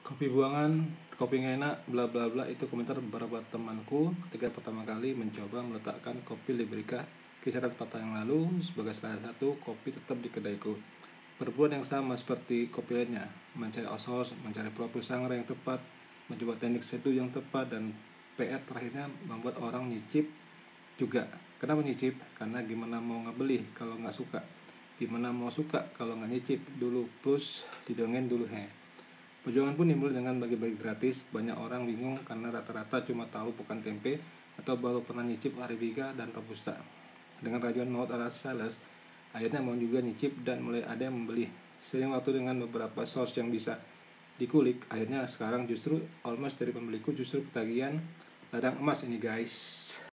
Kopi buangan, kopi nggak enak, bla bla bla, itu komentar beberapa temanku ketika pertama kali mencoba meletakkan kopi Liberica kisaran 4 tahun yang lalu sebagai salah satu kopi tetap di kedaiku. Perbuatan yang sama seperti kopi lainnya, mencari outsource, mencari profil sangrai yang tepat, mencoba teknik seduh yang tepat, dan PR terakhirnya membuat orang nyicip juga. Kenapa nyicip? Karena gimana mau ngebeli kalau nggak suka? Gimana mau suka kalau nggak nyicip dulu plus didongeng dulu Perjuangan pun timbul dengan bagi-bagi gratis. Banyak orang bingung karena rata-rata cuma tahu bukan tempe atau baru pernah nyicip Arabica dan Robusta. Dengan rajuan maut ala sales, akhirnya mau juga nyicip dan mulai ada yang membeli. Sering waktu dengan beberapa source yang bisa dikulik, akhirnya sekarang justru almost dari pembeliku justru ketagihan ladang emas ini guys.